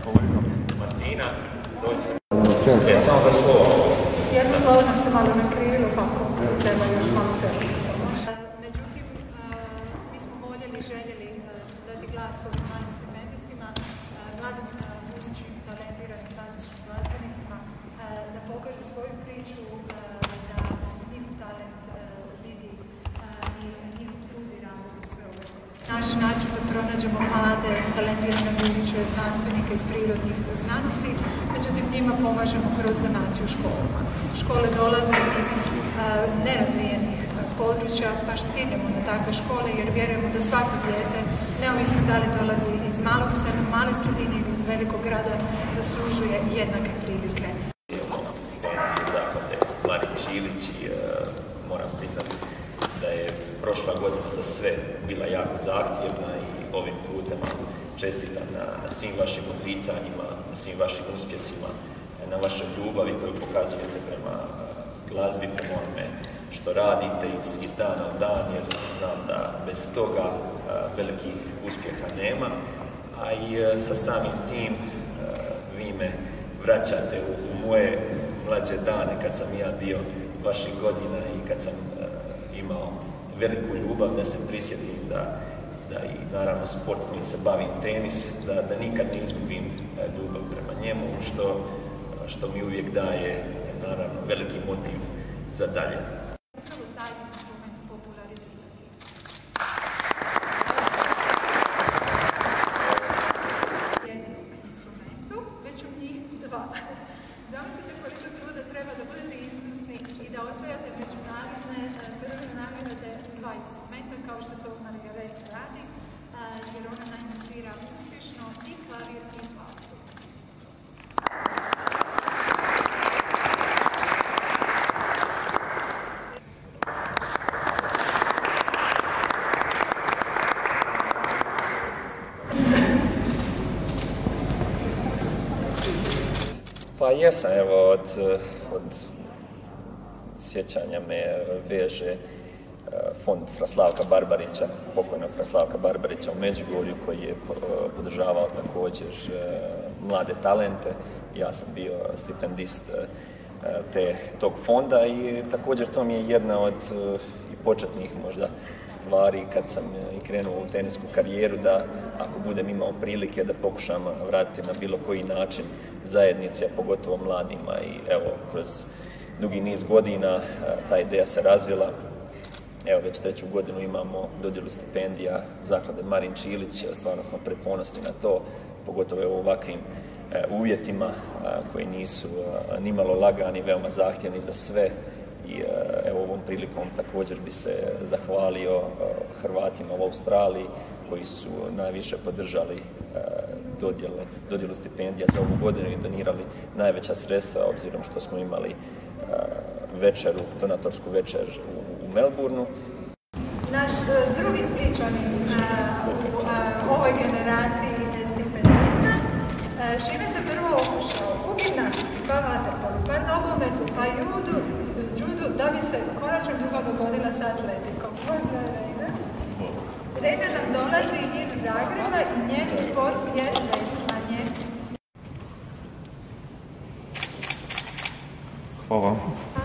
Martina, dođe samo za slovo. Jedno slovo nam se malo nakrivilo, kako treba još malo se. Međutim, mi smo voljeli i željeli smo dati glas ovim mladim stipendistima, mladim budućim talentiranim klasičnim glazbenicima, da pokažu svoju priču, da se njihov talent vidi i njihov trud i rad za sve ovo. Naš način da pronađemo mlade, talentirane buduće znanstvenike iz prirodnih znanosti, međutim njima pomažemo kroz donaciju školama. Škole dolaze iz nerazvijenih područja, baš ciljamo na takve škole jer vjerujemo da svako dijete, neovisno da li dolazi iz malog sela, male sredine ili iz velikog grada, zaslužuje jednake prilike. Zaklade Marin Čilić i moram priznati da je prošla godina za sve bila jako zahtjevna i ovim putem čestitam na svim vašim odricanjima, na svim vašim uspjesima, na vašoj ljubavi koju pokazujete prema glazbi, prema onome što radite iz dana u dan, jer znam da bez toga velikih uspjeha nema, a i sa samim tim vi me vraćate u moje mlađe dane kad sam ja bio vaših godina i kad sam imao veliku ljubav, da se prisjetim da i naravno sport kojim se bavim, tenis, da nikad ne izgubim ljubav prema njemu, što mi uvijek daje naravno veliki motiv za dalje. Taj instrument popularizirati. Jedinom instrumentu, već u njih dva. Zamislite koliko truda treba da budete izvrsni i da osvajate međunarodne prve nagrade dva instrumenta, kao što to Marija radi, jer ona naime svira uspješno i klavir i flautu. Pa jesam, evo, od sjećanja me veže fond Fraslavka Barbarića, pokojnog Fraslavka Barbarića u Međugorju, koji je podržavao također mlade talente. Ja sam bio stipendist tog fonda i također to mi je jedna od početnih možda stvari kad sam i krenuo u tenisku karijeru, da ako budem imao prilike da pokušam vratiti na bilo koji način zajednici, a pogotovo mladima, i evo, kroz dugi niz godina ta ideja se razvila. Evo, već treću godinu imamo dodjelu stipendija Zaklade Marin Čilić, stvarno smo preponosni na to, pogotovo u ovakvim uvjetima koji nisu nimalo lagani, veoma zahtjevni za sve. I evo, ovom prilikom također bi se zahvalio Hrvatima u Australiji koji su najviše podržali dodjelu stipendija za ovu godinu i donirali najveća sredstva, obzirom što smo imali donatorsku večer u Melbourneu. Naš drugi spličani u ovoj generaciji stipendista čime se prvo okušao u gimnastici, pa vaterpolu, pa nogometu, pa judu, da bi se konačno ljubav dogodila sa atletikom. Poznaje Rejna. Rejna nam dolazi iz Zagreba i njen sport je veslanje. Hvala.